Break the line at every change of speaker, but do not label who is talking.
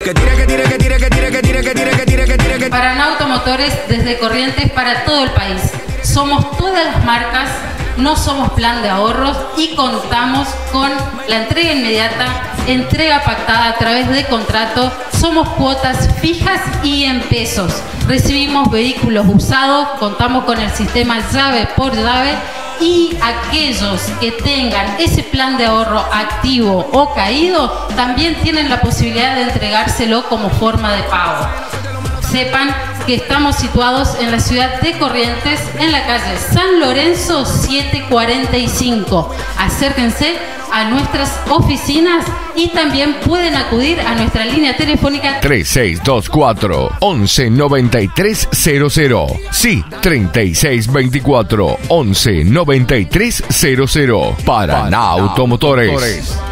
Paraná Automotores desde Corrientes para todo el país. Somos todas las marcas, no somos plan de ahorros y contamos con la entrega inmediata, entrega pactada a través de contrato. Somos cuotas fijas y en pesos. Recibimos vehículos usados, contamos con el sistema llave por llave y aquellos que tengan ese plan de ahorro activo o caído también tienen la posibilidad de entregárselo como forma de pago. Sepan que estamos situados en la ciudad de Corrientes, en la calle San Lorenzo 745. Acérquense a nuestras oficinas y también pueden acudir a nuestra línea telefónica
3624-119300. Sí, 3624-119300. Paraná Automotores.